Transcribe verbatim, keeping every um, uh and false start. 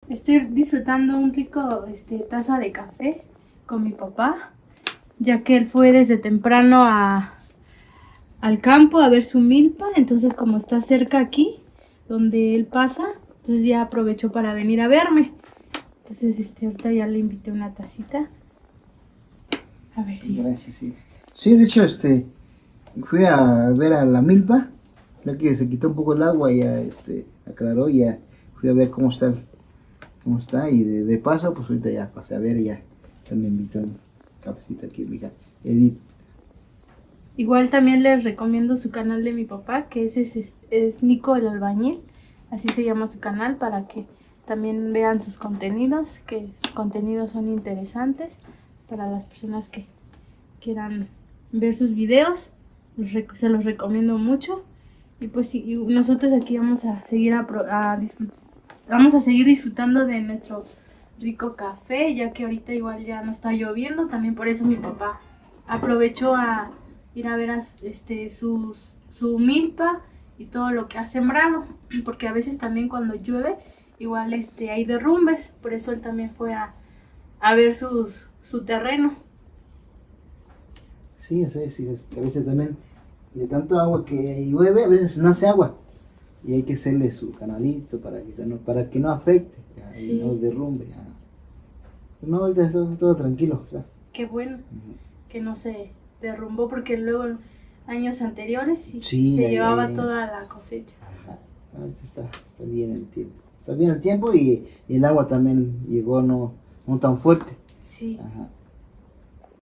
Estoy disfrutando un rico este, taza de café con mi papá, ya que él fue desde temprano a, al campo a ver su milpa. Entonces, como está cerca aquí, donde él pasa, entonces ya aprovechó para venir a verme. Entonces, este, ahorita ya le invité una tacita. A ver si... Gracias, sí. Sí, de hecho, este, fui a ver a la milpa, ya que se quitó un poco el agua y ya, este, aclaró y ya fui a ver cómo está, el- cómo está y de, de paso, pues ahorita ya pasé a ver y ya, también invitó un cafecito aquí, mira, Edith. Igual también les recomiendo su canal de mi papá, que es, es, es Nico el Albañil, así se llama su canal, para que también vean sus contenidos, que sus contenidos son interesantes para las personas que quieran ver sus videos. Los rec- se los recomiendo mucho. Y pues sí, y nosotros aquí vamos a seguir a, pro- a disfrut- vamos a seguir disfrutando de nuestro rico café, ya que ahorita igual ya no está lloviendo. También por eso mi papá aprovechó a ir a ver a, este, sus, su milpa y todo lo que ha sembrado, porque a veces también cuando llueve igual este, hay derrumbes. Por eso él también fue a, a ver sus, su terreno. Sí, sí, sí, es que a veces también de tanto agua que llueve, a veces no hace agua y hay que hacerle su canalito para que no, para que no afecte, ya, y Sí. no derrumbe. Ya. No, ahorita está todo, todo tranquilo, o sea. Qué bueno Ujú. que no se derrumbó, porque luego en años anteriores sí, Sí, se ahí- llevaba ahí- toda la cosecha. Ajá. Ahorita está, está bien el tiempo. Está bien el tiempo y, y el agua también llegó no, no tan fuerte. Sí. Ajá.